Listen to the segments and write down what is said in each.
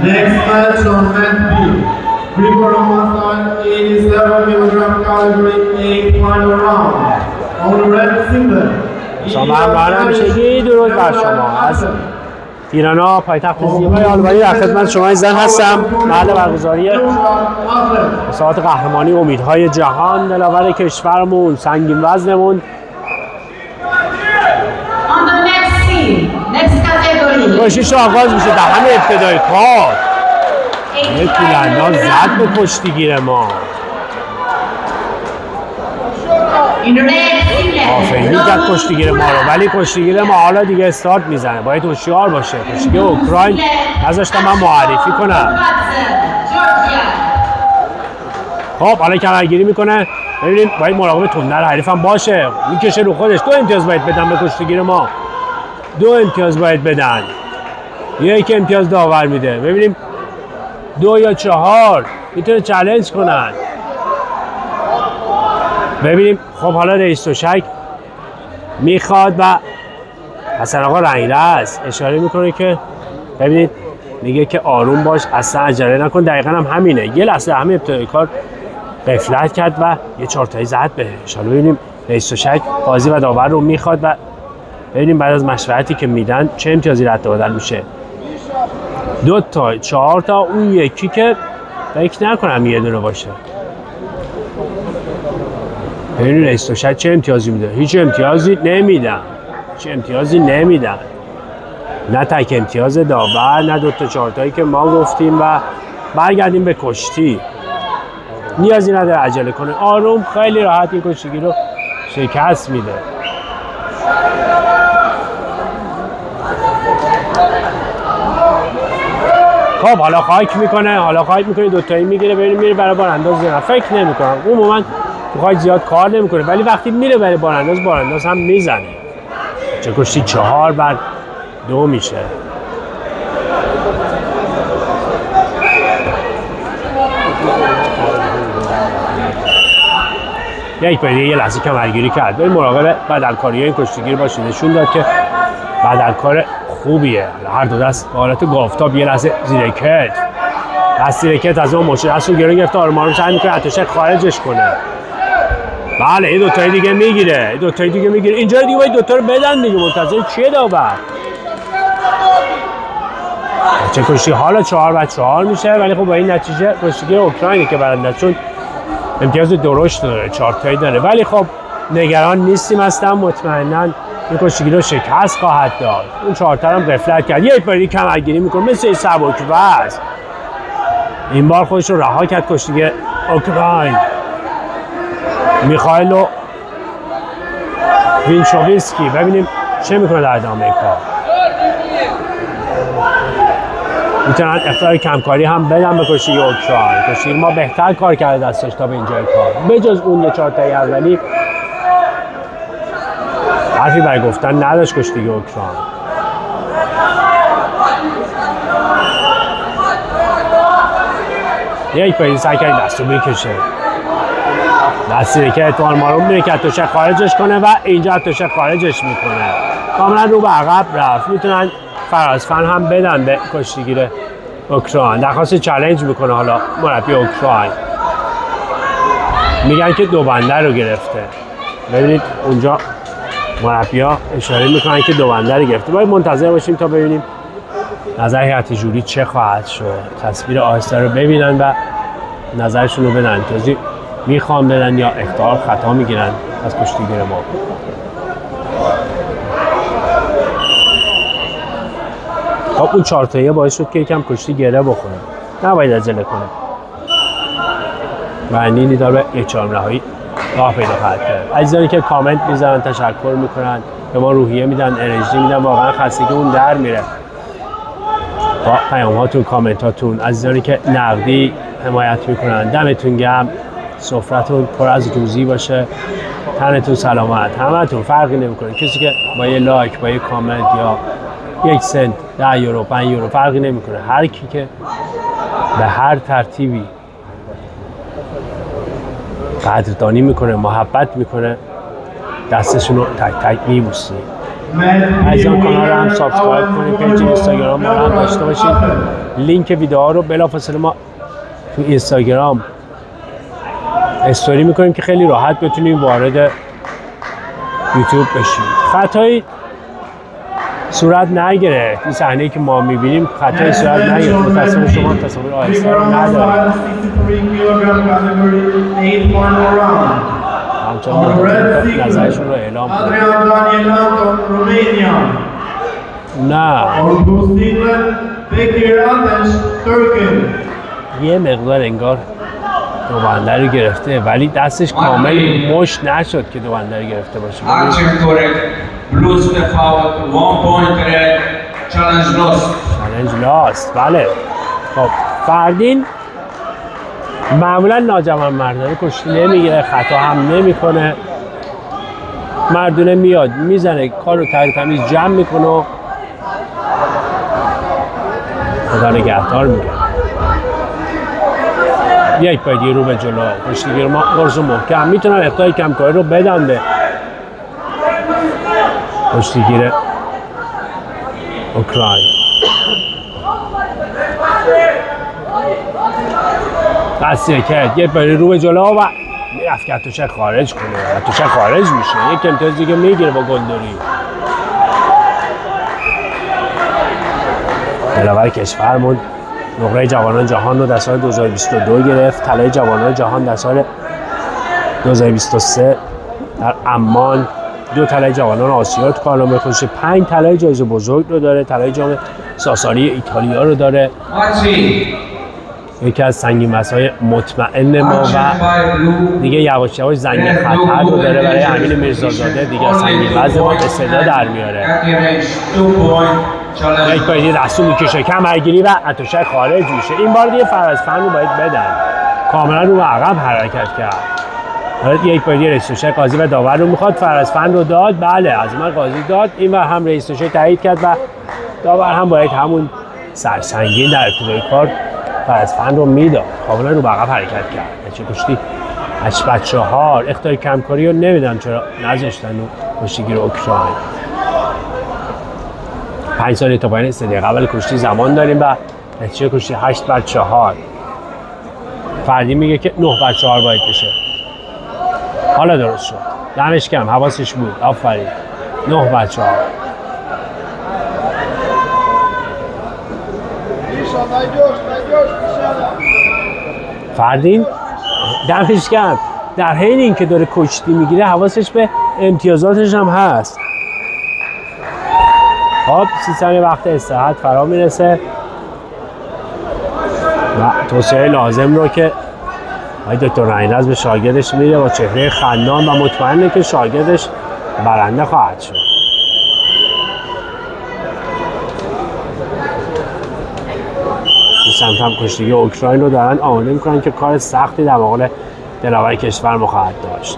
Next match on mat B. Greco-Roman 87 kg category 8-1 round. On the red single. شما همراهان همیشگی درود بر شما از تیرانا پایتخت زیبای آلبانی در خدمت شما عزیزان هستم. محل برگزاری مسابقات قهرمانی امیدهای جهان دلاور کشورمون سنگین وزنمون کشیش آغاز میشه در همه ابتدای کار. یک تیرانداز زد به کشتیگیر ما. آفرین کرد کشتیگیر ما رو، ولی کشتیگیر ما حالا دیگه استارت میزنه. باید هوشیار باشه. کشتیگیر اوکراین نذاشتم من معرفی کنم. خب حالا کمرگیری میکنه. ببینیم باید مراقب تندر حریفم باشه. میکشه رو خودش. 2 امتیاز باید بدن به کشتیگیر ما. 2 امتیاز باید بدن. 1 امتیاز داور میده. ببینیم 2 یا 4 میتونه چالش کنن. ببینیم خب حالا رئیس تشک میخواد و حسن آقا رنگرز اشاره میکنه که ببینید میگه که آروم باش، اصلا عجله نکن. دقیقا هم همینه. یه لحظه همه ابتدای کار غفلت کرد و یه 4 تایی زد بهش. حالا ببینیم رئیس تشک قاضی و داور رو میخواد و ببینیم بعد از مشورتی که میدن چه امتیازی رد و بدل میشه. 2 تا 4 تا اون یکی که فکر نکنم یه دونه باشه. ببینید رئیس تشک چه امتیازی میده. هیچ امتیازی نمیدن. هیچ امتیازی نمیدن. نه تک امتیاز داور، نه 2 تا 4 تایی که ما گفتیم و برگردیم به کشتی. نیازی نداره عجله کنه. آروم خیلی راحت این کشتیگیر رو شکست میده. خب حالا خاک میکنه. 2 تایی میگیره. ببینیم میره برای بارانداز نه. فکر نمیکنم اون مومنت خواهد زیاد کار نمیکنه، ولی وقتی میره برای بارانداز هم میزنه. چه کشتی 4 بر 2 میشه. یک بار دیگه یه لحظه کمرگیری کرد. بریم مراقب بدلکاری این کشتیگیر باشید. نشون داد که بدلکار خوبیه. هر دو دست به حالت گافتاب یه لحظه زیر کتف. دست زیر کتف از اون مچ دستو گرو گرفته. آروم سعی میکنه اتوشک خارجش کنه. بله این 2 تایی دیگه میگیره. 2 تایی دیگه میگیره. اینجا دیگه باید 2 تا رو بدن دیگه. منتظر چیه داور؟ چه کشتی حالا 4 بر 4 میشه، ولی خب با این نتیجه کشتیگیر اوکراینی که برنده چون امتیاز درشت داره 4 تایی داره، ولی خب نگران نیستیم اصلا. مطمئناً این کشتیگیر رو شکست خواهد داد. اون 4 تا هم غفلت کرد. یک باری کمرگیری میکنه مثل سبک‌وزن. این بار خودش رو رها کرد کشتیگیر اوکراین. میخائیل وینچوویسکی. ببینیم چه میکنه در ادامه کار. میتونن اختیار کمکاری هم بدن به کشتیگیر اوکراین. کشتیگیر ما بهتر کار کرده دستش تا به اینجای کار. بجز اون 4 تایی اولی حرفی برای گفتن نداشت کشتیگیر اوکراین. یک پایی سعی کرد دستو بکشه. دستی که اتوان مارون میره که اتوشک خارجش کنه و اینجا اتوشک خارجش میکنه. کاملا رو به عقب رفت. میتونن فرازفن هم بدن به کشتیگیر اوکراین. درخواست چالش میکنه حالا مربی اوکراین. میگن که 2 بنده رو گرفته. ببینید اونجا مربی‌ها اشاره میکنن که 2 بنده رو گرفته. باید منتظر باشیم تا ببینیم نظر هیئت جوری چه خواهد شد. تصویر آهسته رو ببینن و نظرشون رو بدن. توضیح میخوام بدن یا اخطار خطا میگیرن از کشتیگیر ما. خب اون 4 تایی باعث شد که یکم کشتی گره بخوره. نباید عجله کنه. و نیلی داره به 1/4 نهایی راه پیدا خواهد کرد. عزیزانی که کامنت میذارن تشکر میکنن، به ما روحیه میدن، انرژی میدن، واقعا خستگی اون در میره با پیام هاتون، کامنت هاتون. عزیزانی که نقدی حمایت میکنن دمتون گرم. سفرتون پر از روزی باشه. تنتون سلامت. همتون فرقی نمیکنه. کسی که با یه لایک، با یه کامنت یا 1 سنت، 10 یورو، 5 یورو فرقی نمیکنه. هر کی که به هر ترتیبی قدردانی میکنه، محبت میکنه، دستشون رو تک تک میبوسیم. عزیزان کانال رو هم سابسکرایب کنید، پیج اینستاگرام ما رو هم داشته باشید. لینک ویدیوها رو بلافاصله ما تو اینستاگرام استوری میکنیم که خیلی راحت بتونیم وارد یوتیوب بشیم. خطایی صورت نگیره، این صحنه‌ای که ما میبینیم خطایی صورت نگیره، متأسفانه شما تصاویر آهسته رو ندارید. همچنان نظرشون رو اعلام کنید. نه یه مقدار انگار دوبنده رو گرفته ولی دستش کامل مشت نشد که دوبنده رو گرفته باشه. چالنج لاست. بله خب فردین معمولا ناجوانمردانه کشتی نمیگیره، خطا هم نمیکنه، مردونه میاد میزنه کار رو تمیز جمع میکنه و خدا نگهدار میگه. یک پای رو به جلو کشتیگیر ما قرص محکم میتونن اقدای کمکاری رو بدن به کشتیگیر اوکراین. دستی کرد یک پای رو به جلو و میرفت که اتوشک خارج کنه. اتوشک خارج میشه، یک امتیاز دیگه میگیره با گلدوری. دلاور کشورمون نقره جوانان جهان رو در سال 2022 گرفت، طلای جوانان جهان در سال 2023 در عمان، 2 طلای جوانان آسیا تو کارنامه خودش، 5 طلای جایزه بزرگ رو داره، طلای جام ساسانی ایتالیا رو داره. یکی از سنگین مسای مطمئن ما و دیگه یواش یواش زنگ خطر رو داره برای امین میرزازاده، دیگه سنگین وزن ما به صدا در میاره. یک بار دیگه رسول میکشه کمرگیری و اتوشک خارج میشه. این بار دیگه فرزفند رو باید بدن، کاملا رو به عقب حرکت کرد. یک بار دیگه رئیس توشه قاضی و داور رو میخواد، فرزفند رو داد. بله از من قاضی داد، این بار هم رئیس توشه تایید کرد و داور هم باید همون سرسنگین در ابتدای کار فرزفند رو میداد، کاملا رو به عقب حرکت کرد. چه کشتی 8-4 اختیار کمکاری رو نمیدونم چرا نذاشتن و کشتیگیر اوکراین. 5 ثانیه تا پایان 3 دقیقه اول کشتی زمان داریم و نتیجه کشتی 8-4. فردی میگه که 9-4 باید بشه. حالا درست شد، دمش گرم، حواسش بود، آفرین. 9-4. فردین دمش گرم، در حین اینکه داره کشتی میگیره حواسش به امتیازاتش هم هست. خب 30 ثانیه وقت استراحت فرا میرسه و توصیه لازم رو که آقای دکتر رعین‌رز به شاگردش میده با چهره خندان و مطمئنه که شاگردش برنده خواهد شد. این سمت هم کشتیگیر اوکراین رو دارن آماده میکنن که کار سختی در مقابل دلاور کشور ما خواهد داشت.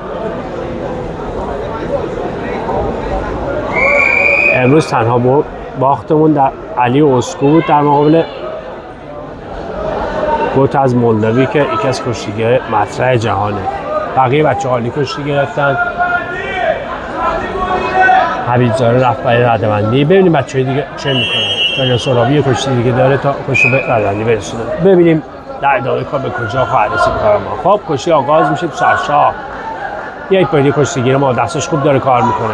امروز تنها باختمون در علی اسکو بود در مقابل گوت از مولداوی که یکی از کشتیگیر مطرح جهانه. بقیه بچه عالی کشتی گرفتن. حبیبزاده رفت برای ردبندی. ببینیم بچه دیگه چه میکنن. دانیال سهرابی کشتی دیگه داره تا کشتی به ردبندی برسونه. ببینیم در ادامه کار به کجا خواهد رسید کار ما. خب کشتی آغاز میشه تو سرشاه. یک بار دیگه کشتیگیر ما دستش خوب داره کار میکنه.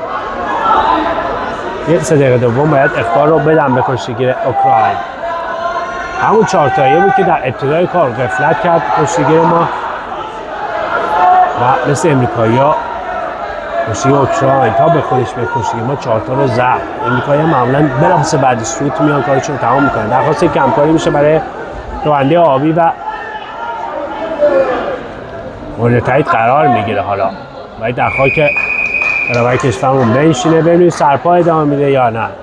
یه 3 دقیقه دوم باید اخبار رو بدم به کشتیگیر اوکراین. همون 4 تاییه بود که در ابتدای کار غفلت کرد کشتیگیر ما و مثل امریکایی‌ها کشتیگیر اوکراین تا به خودش به کشتیگیر ما 4 تا رو زد. امریکایی‌ها معمولاً بلافاصله بعد سوت میان کارشون رو تمام میکنن. درخواست کمکاری میشه برای راننده آبی و مورد تایید قرار میگیره. حالا باید در خاک دلاور کشورمون بنشینه ببینیم سرپا ادامه میده یا نه.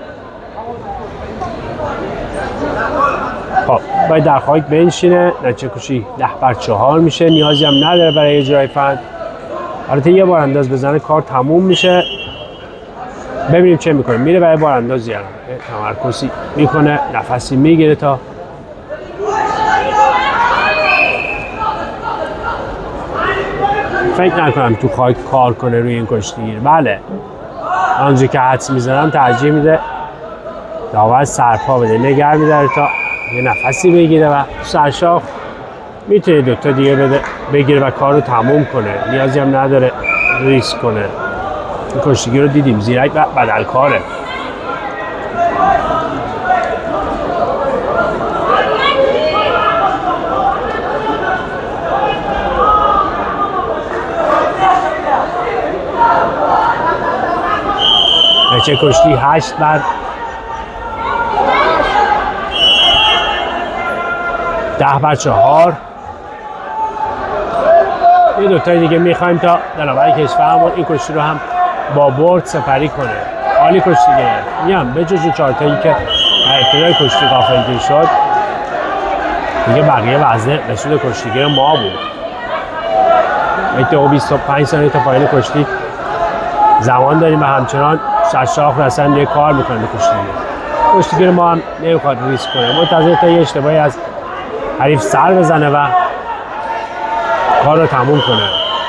خب باید در خاک بنشینه. نتیجه کشی 10-4 میشه. نیازی هم نداره برای اجرای فن. البته یه بار انداز بزنه کار تموم میشه. ببینیم چه میکنه. میره برای بار اندازی هم تمرکزی میکنه، نفسی میگیره تا فکر نکنم تو خاک کار کنه روی این کشتیگیر. بله آنجا که حدس میزنم ترجیح میده داور سرپا بده، نگر میداره تا یه نفسی بگیره و سرشاخ میتونه دوتا دیگه بگیره و کار رو تموم کنه، نیازی هم نداره ریسک کنه. این کشتیگیر رو دیدیم زیرک و بدلکاره. چه کشتی 8 بر 10 بر 4. یه دوتای دیگه میخوایم تا دلاور کشورمون این کشتی رو هم با برد سپری کنه. عالی کشتی گرفت. میگم به جز اون 4 تایی که ابتدای کشتی غافلگیر شد دیگه بقیه وزنه به سود کشتیگیر ما بود. 25 ثانیه تا پایین کشتی زمان داریم و همچنان سرشاخ رسن یه کار میکنه به کشتیگیر ما هم نمیخواد ریسک کنه، منتظر تا یه اشتباهی از حریف سر بزنه و کار رو تموم کنه.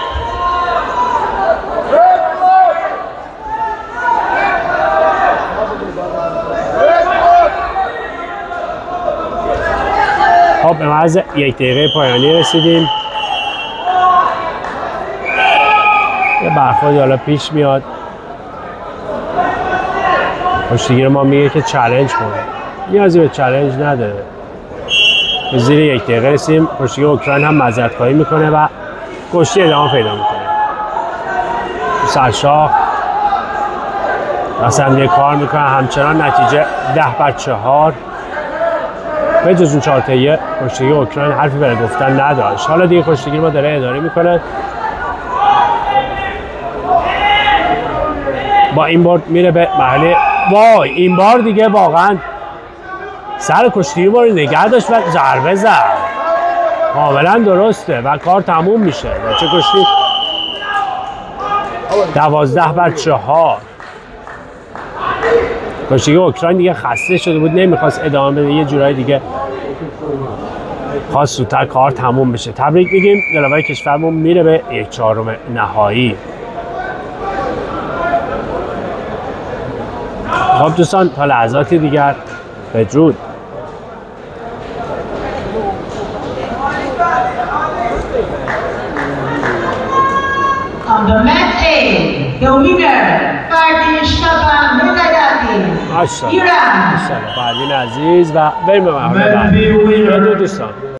خب به محض 1 دقیقه پایانی رسیدیم. یه برخوردی حالا پیش میاد. کشتیگیر ما میگه که چالش کنه، نیازی به چالش نداره. به زیر 1 دقیقه رسیم. کشتیگیر اوکراین هم معذرت‌خواهی میکنه و کشتی ادامه پیدا میکنه. سرشاخ مثلا یه کار میکنه، همچنان نتیجه 10 بر 4. به جز اون 4 تایی کشتیگیر اوکراین حرفی برای گفتن نداشت. حالا دیگه کشتیگیر ما داره اداره میکنه. با این بار میره به محله. وای این بار دیگه واقعا سر کشتیگیر ما رو نگه داشت و ضربه زد. کاملا درسته و کار تموم میشه. چه کشتی 12 بر 4. کشتیگیر اوکراین دیگه خسته شده بود، نمیخواست ادامه بده، یه جورایی دیگه خواست زودتر کار تموم بشه. تبریک میگیم، دلاور کشورمون میره به 1/4 نهایی. خب دوستان تا لحظاتی دیگر بدرود. On the match A, the winner, Fardin Shaban Mujahideen, Iran. فردین عزیز و بریم به مرحله بعد. بدرود دوستان.